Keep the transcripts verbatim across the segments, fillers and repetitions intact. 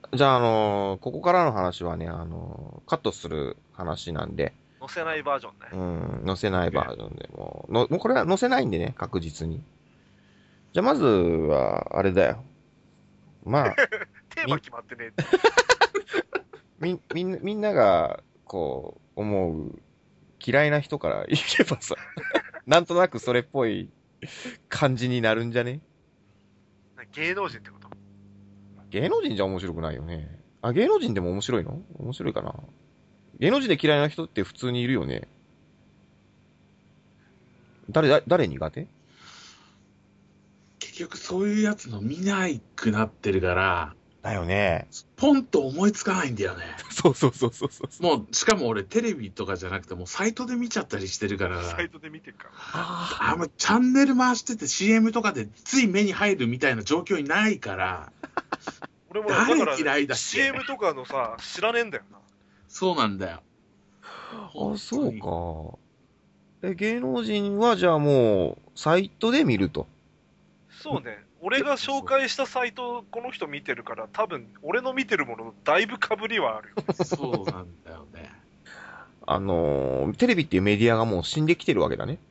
じゃあ、あのーここからの話はね、あのーカットする話なんで、 載せないバージョンね。 うん、載せないバね。 ージョンで、もう、のもうこれは載せないんでね、確実に。じゃあ、まずは、あれだよ。まあ、 テーマみ、 決まってね。 み、みんな、みんなが、こう、思う、嫌いな人から言えばさ、なんとなくそれっぽい感じになるんじゃね？ 芸能人ってこと？ 芸能人じゃ面白くないよね。あ、芸能人でも面白いの？面白いかな。芸能人で嫌いな人って普通にいるよね。誰、だ誰苦手？ 結局そういうやつの見ないくなってるから、 だよね。 ポンと思いつかないんだよね。 そうそうそうそうそう。 もう、しかも俺テレビとかじゃなくてもうサイトで見ちゃったりしてるから、 サイトで見てるから。 ああのチャンネル回してて シーエム とかでつい目に入るみたいな状況にないから、 俺もね、だから、 誰嫌いだっけシーエム とかのさ、知らねえんだよな。 そうなんだよ。 あ、 本当に。 そうか。え、芸能人はじゃあもう、サイトで見ると。 そうね。俺が紹介したサイト、この人見てるから、多分、俺の見てるもののだいぶ被りはあるよ。 そうなんだよね。 あのーテレビっていうメディアがもう死んできてるわけだね。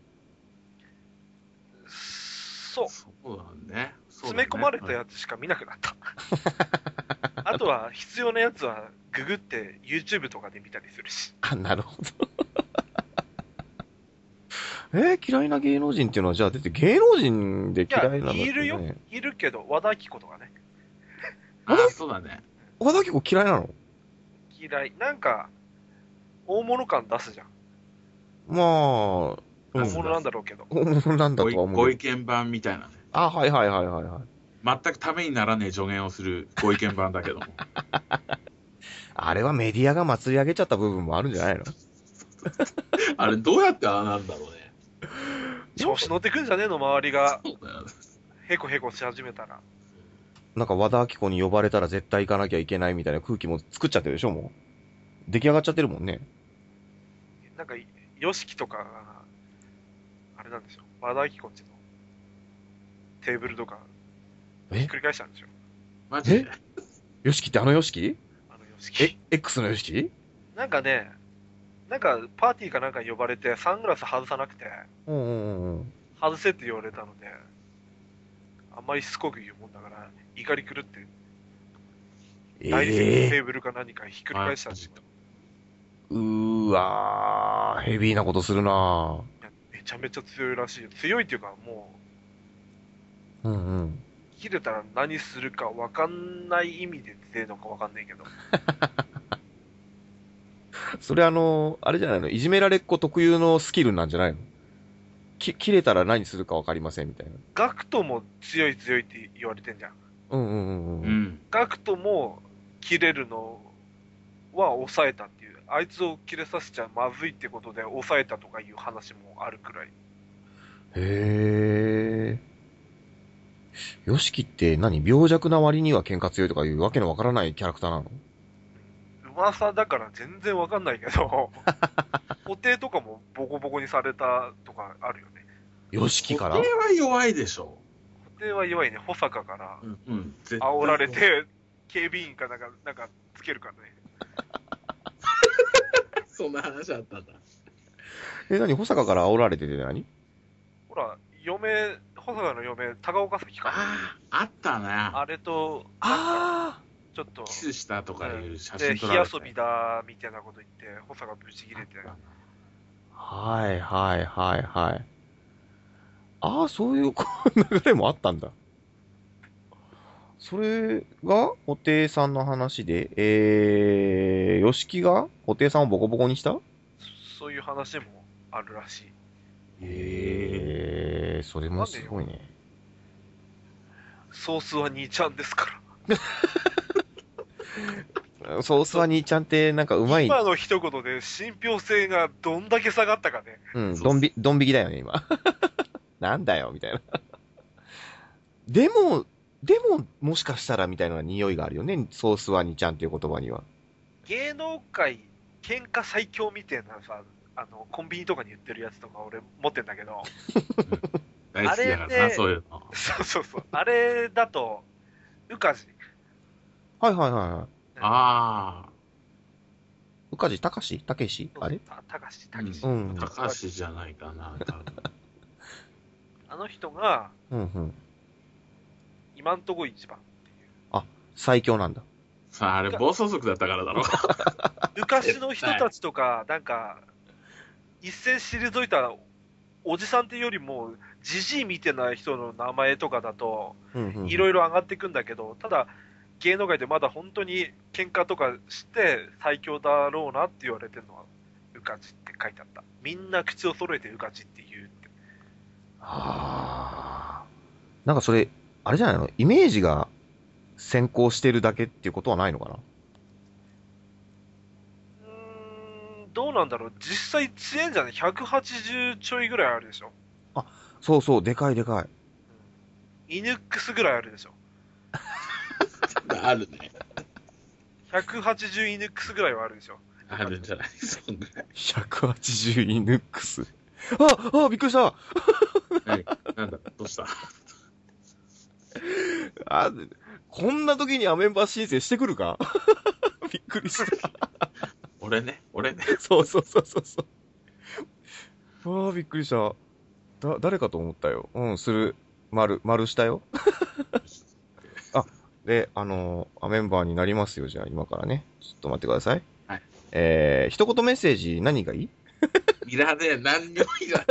そう。 そうだね。そうだね詰め込まれたやつしか見なくなった。あとは、必要なやつは、ググって YouTube とかで見たりするし。 あ、なるほど。えー嫌いな芸能人っていうのは、じゃあ、だって芸能人でいや、 嫌いなのっているよ。 ね。 いるけど、和田アキ子とかね。 ああ、そうだね。 岡田結構嫌いなの？ 嫌い。なんか、大物感出すじゃん。 まあ、う大ん。 物なんだろうけど。 本物なんだごいとは思うけど。 ご意見番みたいなね。 あ、はいはいはいはいはい。 全くためにならねえ助言をするご意見番だけども。 あれはメディアが祭り上げちゃった部分もあるんじゃないの？ あれどうやってああなんだろうね。 調子乗ってくんじゃねえの、周りが。 そうだよね。 へこへこし始めたら。 なんか和田アキ子に呼ばれたら絶対行かなきゃいけないみたいな空気も作っちゃってるでしょ、もう。出来上がっちゃってるもんね。 なんか、ヨシキとかが、あれなんでしょ。和田アキ子っちのテーブルとか、ひっえくり返したんでしょ。 マジで。 ヨシキってあのヨシキ？ あのヨシえ、 キ。 X のヨシキ？ なんかね、なんか、パーティーかなんかに呼ばれて、サングラス外さなくて、 うんうんうんうん。 外せって言われたので、あんまりしつこく言うもんだから、怒り狂って、大理石のええテーブルか何かひっくり返したんですよ。 ー。うーわー、ヘビーなことするないやめちゃめちゃ強いらしいよ。強いっていうか、もー。うんうん。 う、切れたら何するか分かんない意味で強いのか分かんないけど、 それあの、あれじゃないの？いじめられっ子特有のスキルなんじゃないの？き、切れたら何するかわかりませんみたいな。 ガクトも強い強いって言われてんじゃん。 うんうんうんうん。 うん。 ガクトも切れるのは抑えたっていう。あいつを切れさせちゃまずいってことで抑えたとかいう話もあるくらい。 へー。ヨシキって何？病弱な割には喧嘩強いとかいうわけのわからないキャラクターなの？ 噂だから全然わかんないけど、固定とかもボコボコにされたとかあるよね。 ヨシキから？ 固定は弱いでしょ。 固定は弱いね。保坂からうん。うん。絶対煽られて、警備員かなんか、なんかつけるからね。 そんな話あったんだ。 え、何？保坂から煽られてて何？ ほら、嫁、保坂の嫁、高岡早紀か。 ああ、あったな。 あれと、なんか、 あちょっと、 キスしたとかいう写で、 真撮られて。 火遊びだ、みたいなこと言って、保坂ブチ切れて。 あ。はいはいはいはい。ああ、そういうこう流れもあったんだ。それが、布袋さんの話で、えー、吉木が布袋さんをボコボコにした？ そういう話もあるらしい。 えー、それもすごいね。 ソースは兄ちゃんですかソースは兄ちゃんってなんかうまら。 い。 今の一言で信憑性がどんだけ下がったかね。 うん、 そうドンビ、ドン引きだよね、今。なんだよ、みたいな。でも、でも、もしかしたらみたいな匂いがあるよね。ソースは兄ちゃんっていう言葉には。 芸能界、喧嘩最強みたいなさ、あの、コンビニとかに売ってるやつとか俺持ってんだけど、 大好きだからな、 あれでそういうの。 そうそうそう。あれだと、宇梶。 はいはいはいはい。 あ宇梶隆史たけしあれたたかし、たけし。 うんあ、高橋じゃないかな、多分。 あの人が、 うんうん。 今んとこ一番。 最強なんだ。 さあ、あれ、暴走族だったからだろ。 昔の人たちとか、なんか、一線退いたおじさんっていうよりも、じじいみたいな人の名前とかだと、 うんうんうん。 いろいろ上がっていくんだけど、ただ、芸能界でまだ本当に喧嘩とかして最強だろうなって言われてるのは、ウカジって書いてあった。みんな口を揃えてウカジって言うって。 はあ。なんかそれ、あれじゃないのイメージが先行してるだけっていうことはないのかな？ うーん、どうなんだろう。実際強いんじゃない？ ひゃくはちじゅう ちょいぐらいあるでしょ。 そうそう、でかいでかい。 イヌックスぐらいあるでしょ。 あるね。 ひゃくはちじゅうイヌックスぐらいはあるでしょ。 あるんじゃないそんぐらい。 ひゃくはちじゅうイヌックス。ああ、びっくりした。 はい。なんだ、どうしたあ、こんな時にアメンバー申請してくるか？びっくりした。 俺ね、俺ね。 そうそうそうそうそう。ああ、びっくりした。だ、誰かと思ったよ。うん、する。丸、丸したよ。あ、で、あのー、アメンバーになりますよ。じゃあ、今からね。ちょっと待ってください。 はい。 えー、一言メッセージ何がいい？ いらねえ、何にもいらね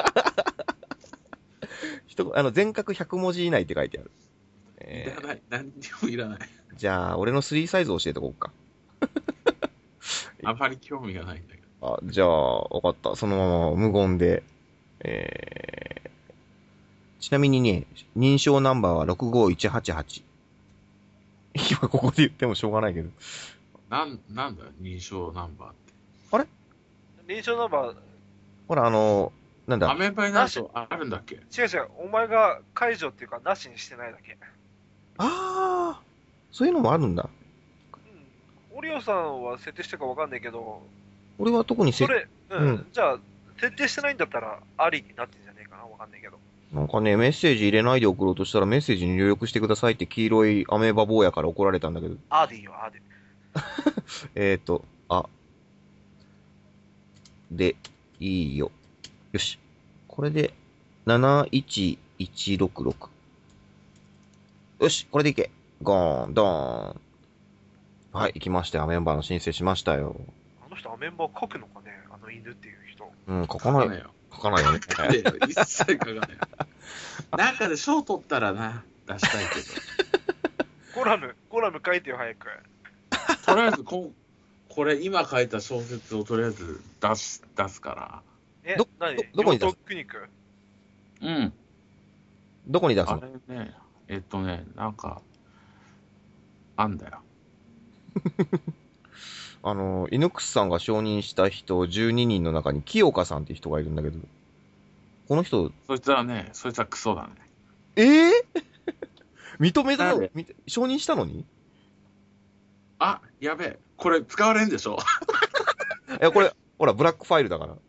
一あの、全角ひゃく文字以内って書いてある。 え。いえらない、何にもいらない。 ー、じゃあ、俺のスリーサイズ教えておこうか。 あまり興味がないんだけど。 あ、じゃあ、わかった。そのまま無言で。えー、ちなみにね、認証ナンバーはろくごいちはちはち。今ここで言ってもしょうがないけど。 なん、なんだ、認証ナンバーって。 認証ナンバー、 ほら、あのー、なんだ。 アメンバになるとあるんだっけ？ 違う違う、お前が解除っていうか、なしにしてないだけ。 あー、そういうのもあるんだ。 うん。オリオさんは設定してるかわかんないけど、 俺は特にせそ、れ、うん、 うんじゃあ、設定してないんだったら、ありになってんじゃねえかな、わかんないけど。 なんかね、メッセージ入れないで送ろうとしたらメッセージに入力してくださいって黄色いアメーバ坊やから怒られたんだけど。 あーでいいよ、あーで。 えーと、あ、で、いいよ。よし。これで、なないちいちろくろく。よし、これでいけ。ゴーン、ドーン。はい、行きましたよ。メンバーの申請しましたよ。 あの人、アメンバー書くのかね、あの犬っていう人。 うん、書かない。 ねえよ。 書かないよね。 書かねえよ。一切書かねえよ。なんかで賞取ったらな、出したいけコラム、コラム書いてよ、早く。 ど。とりあえずこ、これ今書いた小説をとりあえず出す、出すかえど、 何どどこに出すヨートクニックら。うん。 どこに出すあの？ れね、えっとね、なんか、あんだよ。 あの、イヌクスさんが承認した人じゅうににんの中に清香さんって人がいるんだけど、この人、 そいつはね、そいつはクソだね。 ええ認めたなんでのみ承認したのに？ あ、やべえ。これ使われんでしょ？ いや、これ、ほら、ブラックファイルだから。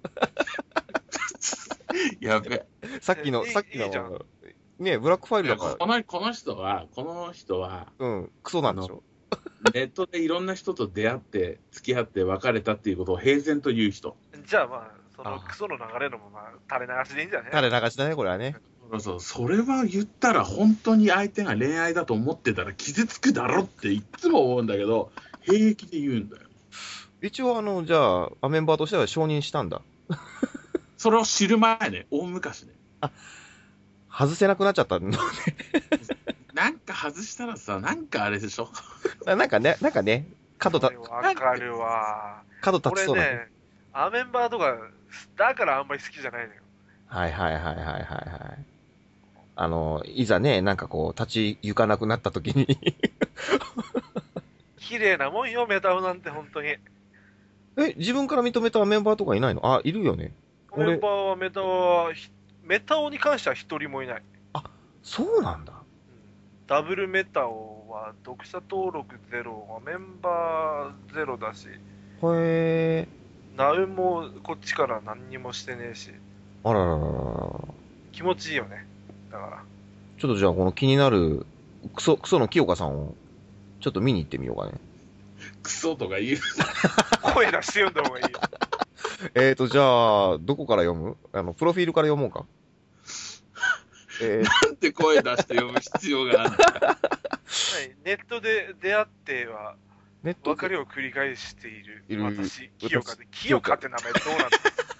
やべえ。 さっきの、 えいいさっきいいじゃんの、ね、ブラックファイルだかこの、この人は、この人は、 ら、うん、クソなんでしょ？ ネットでいろんな人と出会って、付き合って別れたっていうことを平然と言う人。 じゃあまあ、そのあクソの流れのまま垂れ流しでいいんじゃね垂れ流しだね、これはね。 そうそう、それは言ったら本当に相手が恋愛だと思ってたら傷つくだろっていつも思うんだけど、平気で言うんだよ。 一応、あの、じゃあ、アメンバーとしては承認したんだ。 それを知る前ね、大昔ね。 外せなくなっちゃったのね。 なんか外したらさ、なんかあれでしょ？ なんかね、なんかね、角た、 わかるわ。 角立ち俺そうな。 ね、アメンバーとか、だからあんまり好きじゃないのよ。 はいはいはいはいはいはい。あの、いざね、なんかこう、立ち行かなくなった時に綺麗なもんよ、メタオなんて本当に。 え、自分から認めたメンバーとかいないの？あ、いるよね。俺メンバーはメタオは、ひメタオに関しては一人もいない。 そうなんだ。 うんダブルメタオは読者登録ゼロ、メンバーゼロだし、 へえ。 ナウもこっちから何にもしてねえし、 あららららら。 気持ちいいよね。だから。 ちょっとじゃあこの気になるクソ、クソの清香さんをチちょっと見に行ってみようかね。 クソとか言う。 声出して読んだ方がいいよ。 えーと、じゃあ、どこから読む？あの、プロフィールから読もうか。えー、 なんて声出して読む必要があるのか。 はいネットで出会っては、 ネット別れを繰り返しているいる私、清香で、清香って名前どうなんだ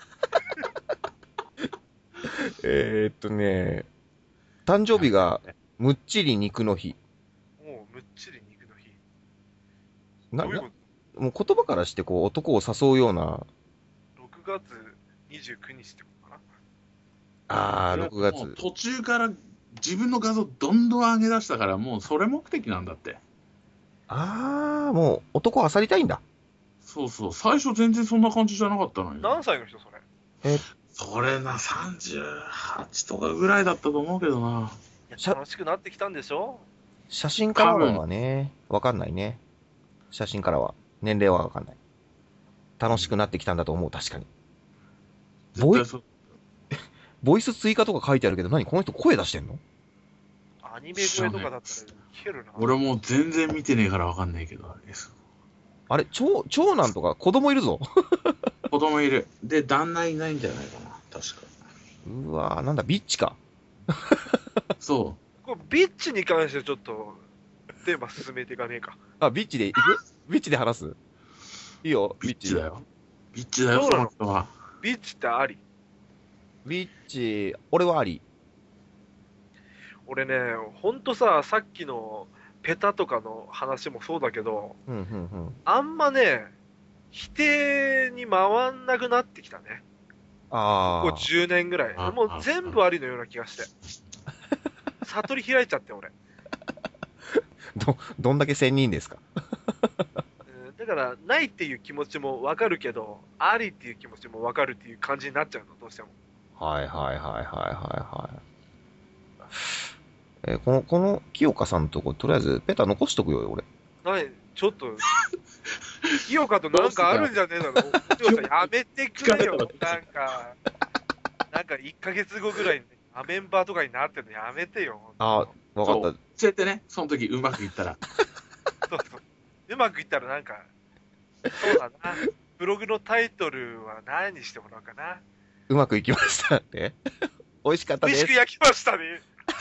えーっとね、誕生日がむっちり肉の日。 もうむっちり肉の日。 などういうこもう言葉からしてこう男を誘うような、 と ?ろく 月にじゅうくにちってことかな。 あー、ろくがつ。 もう途中から自分の画像どんどん上げ出したから、もうそれ目的なんだって。 あー、もう男を漁りたいんだ。 そうそう、最初全然そんな感じじゃなかったのに。 何歳の人それ？ え、 それな、さんじゅうはちとかぐらいだったと思うけどな。 いやしゃ楽しくなってきたんでしょ？ 写真からはね、わかんないね。写真からは。年齢はわかんない。楽しくなってきたんだと思う、確かに。ボイ絶対そう。 ボイス追加とか書いてあるけど、何この人声出してんの？ アニメ声とかだったらいけるな。 俺もう全然見てねえからわかんないけど、あれです。 あれ、長、長男とか子供いるぞ。 子供いる。で、旦那いないんじゃないかな、確か。 うわー、なんだ、ビッチか。 そこれビッチに関してちょっとテーマ進めていかねえか。 あ、ビッチで行く？ビッチで話す？いいよ、 う。ビビッチ。 ッチだよ。ビッチだよ、 そうなのその人は。 ビッチってあり？ ビッチ、俺はあり。 俺ね、ほんとさ、さっきのペタとかの話もそうだけど、 うん、うん、うん。 あんまね、否定に回んなくなってきたね。ここあー。 じゅうねんぐらい。 あもう全部ありのような気がして。悟り開いちゃって、俺。 ど、どんだけ仙人ですか？ うんだから、ないっていう気持ちもわかるけど、ありっていう気持ちもわかるっていう感じになっちゃうの、どうしても。 はいはいはいはいはいはい。えーこの、この清香さんのとこ、とりあえずペタ残しとくよ、俺。 なに、ちょっと、清香となんかあるんじゃねえだろ。清香さんやめてくれよ。なんか、なんかいっかげつごぐらいにアメンバーとかになってるのやめてよ。 あー、わかった。 そうやってね、その時うまくいったら。 そうそう。うまくいったらなんか、そうだな。ブログのタイトルは何にしてもらおうかな。 うまくいきましたって美味しかったです美味しく。焼きましたね。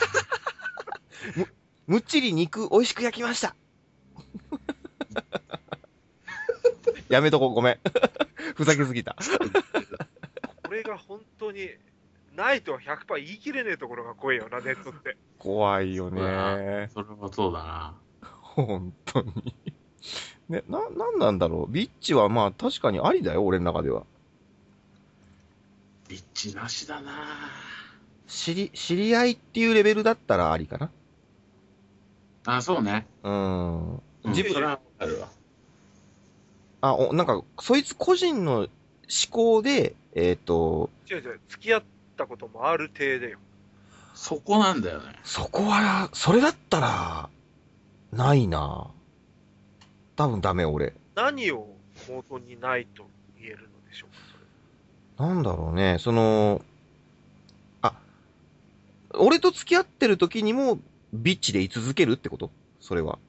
むっちり肉美味しく焼きました。やめとこう、ごめん。ふざけすぎた。 これが本当に、ないとはひゃくパーセント言い切れねえところが怖いよな、ネットって。 怖いよね。 それはそうだな。 本当に。ね、な、なんなんだろう。ビッチはまあ確かにありだよ、俺の中では。 ビッチなしだな。 知り、知り合いっていうレベルだったらありかな。 あ、そうね。 うん。 うん自分それはわかるわ。 あ、お、なんか、そいつ個人の思考で、えっと、 違う違う、付き合ったこともある体でよ。 そこなんだよね。 そこは、それだったら、ないな。多分ダメ、俺。 何を元にないと言えるのでしょうか、それ。 なんだろうね、その、あ、俺と付き合ってる時にも、ビッチで居続けるってこと？それは。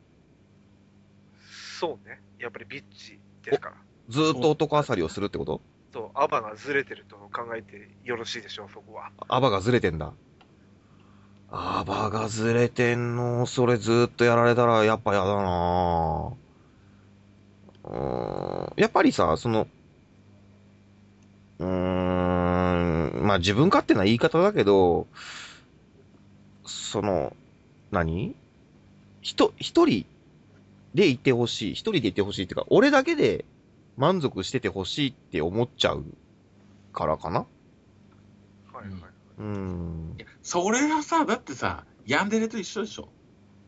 そうね。やっぱりビッチですから。 ずーっと男漁りをするってこと？ そう、アバがずれてると考えてよろしいでしょう、そこは。 アバがずれてんだ。アバがずれてんの、それずーっとやられたらやっぱやだなぁ。うーん、やっぱりさ、その、うーん、まあ自分勝手な言い方だけど、その、何ひと、一人でいてほしい。一人でいてほしいっていうか、俺だけで満足しててほしいって思っちゃうからかな。 はいはい。 うーん。 いやそれはさ、だってさ、ヤンデレと一緒でしょ。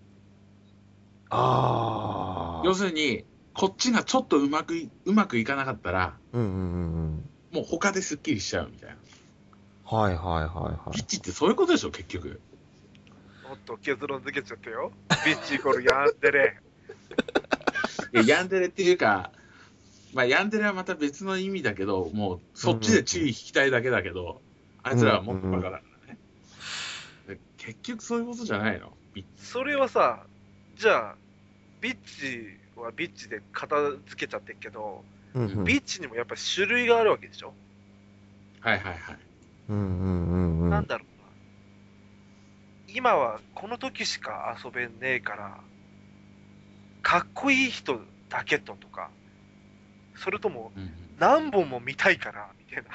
あー。 要するに、こっちがちょっとうまくい、うまくいかなかったら、 うんうんうんうん。 もう他ですっきりしちゃうみたいな。 はいはいはいはい。 ビッチってそういうことでしょ、結局。 おっと、結論付けちゃったよ。ビッチイコールヤンデレ。 いやヤンデレっていうか、まあ、ヤンデレはまた別の意味だけど、もうそっちで注意引きたいだけだけど、あいつらはもっとバカだからね。で結局そういうことじゃないの。ビッチそれはさ、じゃあ、 ビッチはビッチで片付けちゃってるけど、 うんうん。 ビッチにもやっぱり種類があるわけでしょ、 はいはいはい。 うんうんうんうん。 なんだろうな。今はこの時しか遊べねえから、かっこいい人だけととか、それともうんうん何本も見たいからみたいな。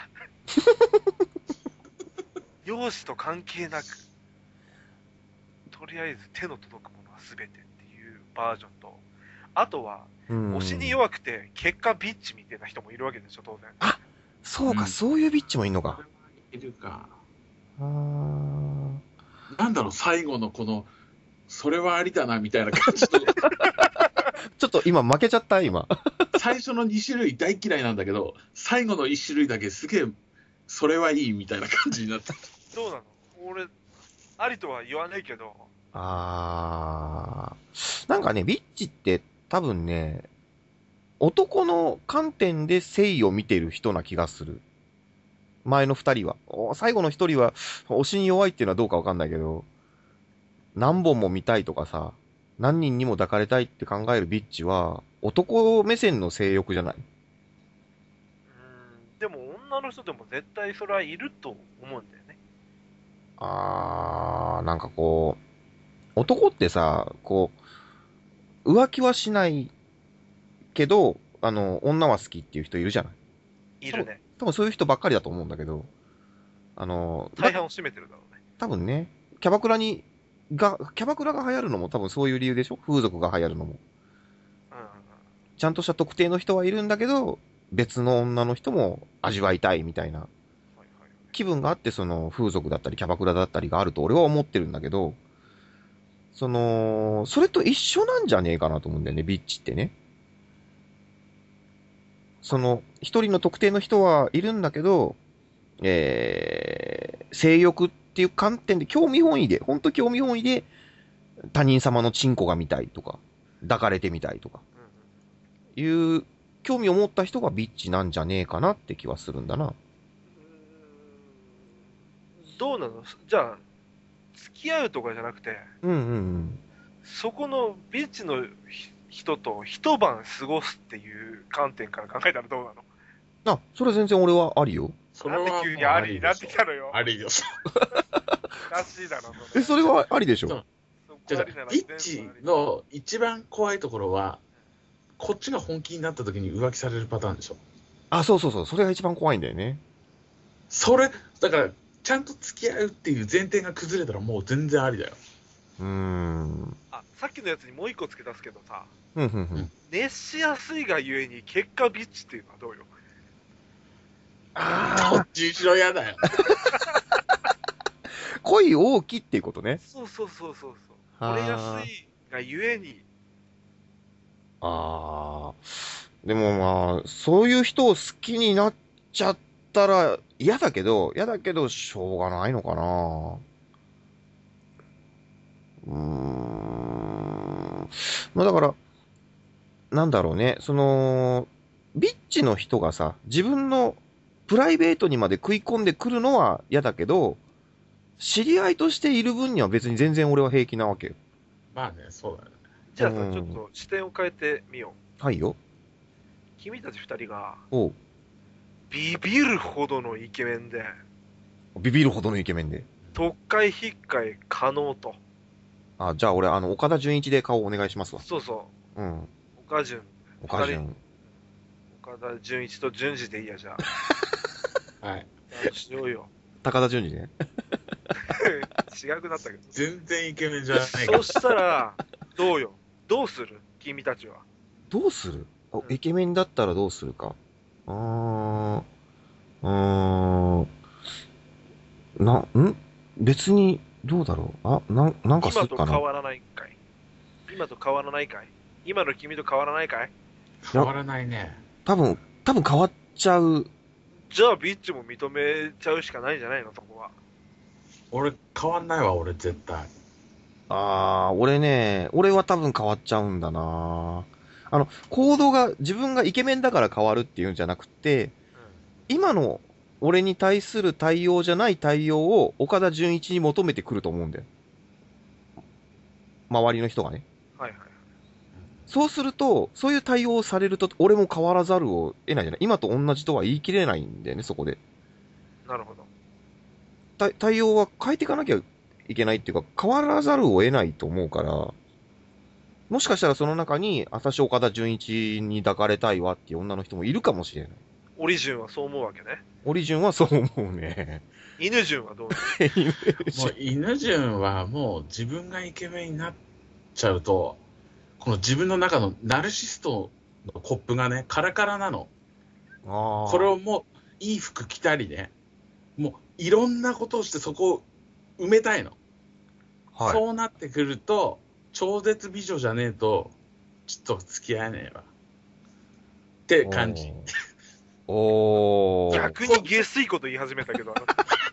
容姿と関係なく、とりあえず手の届くものは全てっていうバージョンと、あとは、 うん推しに弱くて、結果ビッチみたいな人もいるわけでしょ、当然。 そうか、 うんそういうビッチもいんのか。 いるか。 あーなんだろう、最後のこの、それはありだなみたいな感じの、 ちょっと今負けちゃった、今。 最初のに種類大嫌いなんだけど、最後のいち種類だけすげえ、それはいいみたいな感じになった。 どうなの？俺、ありとは言わないけど、 あー。なんかね、ビッチって多分ね、男の観点で性を見てる人な気がする。前の二人は。お最後の一人は、推しに弱いっていうのはどうかわかんないけど、何本も見たいとかさ、何人にも抱かれたいって考えるビッチは、男目線の性欲じゃない？ うーん、でも女の人でも絶対それはいると思うんだよね。 あー、なんかこう、男ってさ、こう、浮気はしないけど、あの、女は好きっていう人いるじゃない？ いるね。 多分そういう人ばっかりだと思うんだけど、あの、だ大半を占めてるだろうね。 多分ね、キャバクラに、が、キャバクラが流行るのも多分そういう理由でしょ？風俗が流行るのも。 うんうんうん。 ちゃんとした特定の人はいるんだけど、別の女の人も味わいたいみたいなはいはいはい。 気分があって、その風俗だったりキャバクラだったりがあると俺は思ってるんだけど、その、それと一緒なんじゃねえかなと思うんだよね、ビッチってね。その、一人の特定の人はいるんだけど、えー、性欲っていう観点で興味本位で、本当興味本位で他人様のチンコが見たいとか、抱かれてみたいとか、 うんうんいう興味を持った人がビッチなんじゃねえかなって気はするんだな。 うーん、どうなの？じゃあ、付き合うとかじゃなくて、 うんうんうん。 そこのビッチのひ人と一晩過ごすっていう観点から考えたらどうなの？ あ、それ全然俺はありよ。 それはなんで急にありになってきたのよ。 ありです。 おかしいだろ、 え、それはありでしょ。 そうそこじゃあありならビッ全部チありの一番怖いところは、こっちが本気になった時に浮気されるパターンでしょ。 あ、そうそうそう。それが一番怖いんだよね。 それ、だから、ちゃんと付き合うっていう前提が崩れたらもう全然ありだよ。 うーん。 あ、さっきのやつにもう一個付け出すけどさ、 ふんふんふん。 熱しやすいがゆえに結果ビッチっていうのはどうよ。 どっちにしろ嫌だよ。 恋大きいっていうことね。 そうそうそうそうそう。 あー惚れやすいがゆえに、 ああ。でもまあ、そういう人を好きになっちゃったら嫌だけど、嫌だけど、しょうがないのかな。うーん。まあだから、なんだろうね。その、ビッチの人がさ、自分のプライベートにまで食い込んでくるのは嫌だけど、知り合いとしている分には別に全然俺は平気なわけよ。 まあね、そうだよね。 じゃあさ、 うんちょっと視点を変えてみよう。 はいよ。 君たち二人がおう。 ビビるほどのイケメンで、 ビビるほどのイケメンで。 特会引っかえ可能と。 あ、じゃあ俺、あの、岡田准一で顔お願いしますわ。 そうそうん。 う、岡潤。 岡潤。 岡田准一と淳二でいいや、じゃあ。 はい。 そうしようよ。 高田純次ね。 違くなったけど。 全然イケメンじゃないからそ。したら、どうよ。どうする君たちは。 どうするあうんイケメンだったらどうするか。あー、うーん。な、ん別に、どうだろうあ、なん、なんかす今るかな。 と変わらないかい？今と変わらないかい？今の君と変わらないかい？ 変わらないね。 多分、多分変わっちゃう。 じゃあビッチも認めちゃうしかないんじゃないの、そこは。 俺、変わんないわ、俺、絶対。 あー、俺ね、俺は多分変わっちゃうんだな。あの、行動が、自分がイケメンだから変わるっていうんじゃなくて、今の俺に対する対応じゃない対応を岡田准一に求めてくると思うんだよ。周りの人がね。 はいはいはい。 そうすると、そういう対応をされると、俺も変わらざるを得ないじゃない。今と同じとは言い切れないんだよね、そこで。 なるほど。 対対応は変えていかなきゃいけないっていうか、変わらざるを得ないと思うから、もしかしたらその中に、私岡田准一に抱かれたいわっていう女の人もいるかもしれない。 オリジュンはそう思うわけね。 オリジュンはそう思うね。 犬ジュンはどうなもう犬順はもう自分がイケメンになっちゃうと、この自分の中のナルシストのコップがね、カラカラなの。 のこれをもういい服着たりね、もういろんなことをしてそこを埋めたいの。 はい、 そうなってくると、超絶美女じゃねえと、ちょっと付き合えねえわ。って感じ。 おー。おー。 逆に下水こと言い始めたけど、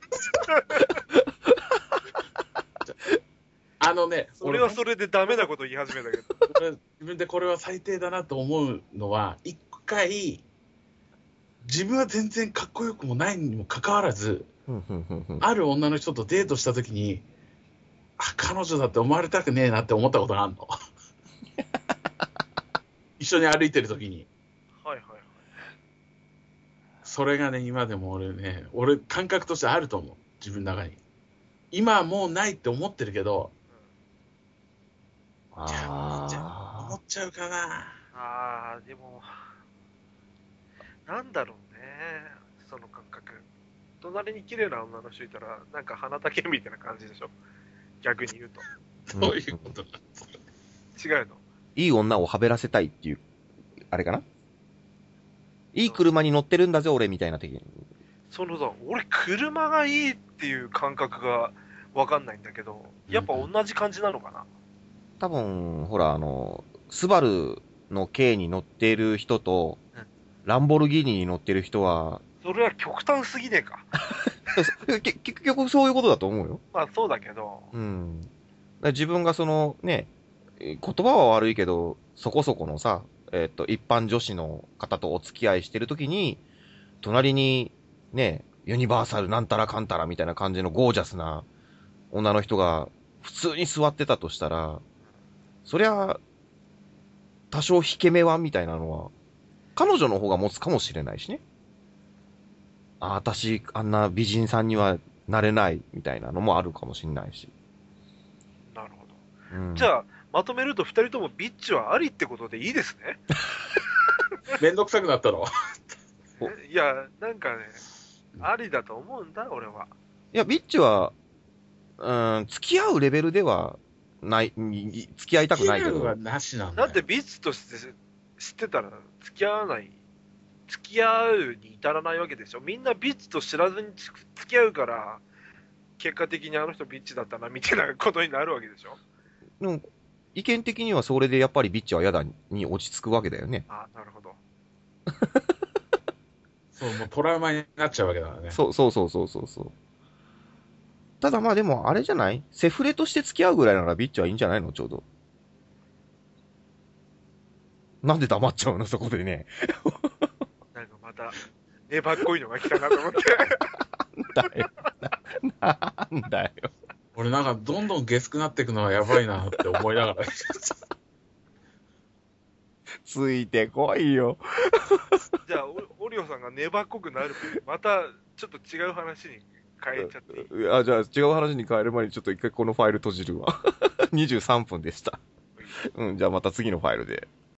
あのね、 それはそれでダメなこと言い始めたけど。 俺自分でこれは最低だなと思うのは、一回、自分は全然かっこよくもないにもかかわらず、 ふんふんふんふんある女の人とデートしたときに、あ、彼女だって思われたくねえなって思ったことがあるの。一緒に歩いてるときに。 はいはいはい。 それがね、今でも俺ね、俺感覚としてあると思う。自分の中に。今はもうないって思ってるけど、じゃあ、じゃあ思あっちゃうかな。 ああ、でも、なんだろうね、その感覚。隣に綺麗な女の人いたら、なんか鼻だけみたいな感じでしょ。逆に言うと。 ー。 どういうことだ。 違うの。 いい女をはべらせたいっていう、あれかないい車に乗ってるんだぜ、俺みたいな的に。 そのさ、俺、車がいいっていう感覚がわかんないんだけど、やっぱ同じ感じなのかな。 多分、ほら、あの、スバルの K に乗ってる人とうん、 ランボルギーニに乗ってる人は、 それは極端すぎねえか。 け結局そういうことだと思うよ。 まあそうだけど、 うん。だから自分がそのね、えー言葉は悪いけど、そこそこのさ、えっと、一般女子の方とお付き合いしてるときに、隣にね、ユニバーサルなんたらかんたらみたいな感じのゴージャスな女の人が普通に座ってたとしたら、そりゃ、多少引け目はみたいなのは、彼女の方が持つかもしれないしね。あ、私、あんな美人さんにはなれないみたいなのもあるかもしれないし。 なるほど。 うん、 じゃあ、まとめるとふたりともビッチはありってことでいいですね。 めんどくさくなったろ。 おえいや、なんかね、ありだと思うんだ、俺は。 いや、ビッチは、うん、付き合うレベルではない、に付き合いたくないけど。 付き合うはなしなんだよ。 だってビッチとして知ってたら付き合わない、付き合うに至らないわけでしょ。みんなビッチと知らずに付き合うから、結果的にあの人ビッチだったなみたいなことになるわけでしょ。 でも、意見的にはそれでやっぱりビッチは嫌だに落ち着くわけだよね。 あなるほど。 そう、もうトラウマになっちゃうわけだからね。 そうそうそうそうそうそう。ただまあでもあれじゃないセフレとして付き合うぐらいならビッチはいいんじゃないのちょうど。なんで黙っちゃうのそこでね。 なんかまた、粘っこいのが来たなと思って。 なんだよ。なんだよ。 俺なんかどんどんゲスくなっていくのはやばいなって思いながら。 ついてこいよ。 じゃあ、オオリオさんが粘っこくなる前にまたちょっと違う話に変えちゃっていい？ あ、じゃあ違う話に変える前にちょっと一回このファイル閉じるわ。にじゅうさんぷんでした。うん、じゃあまた次のファイルで。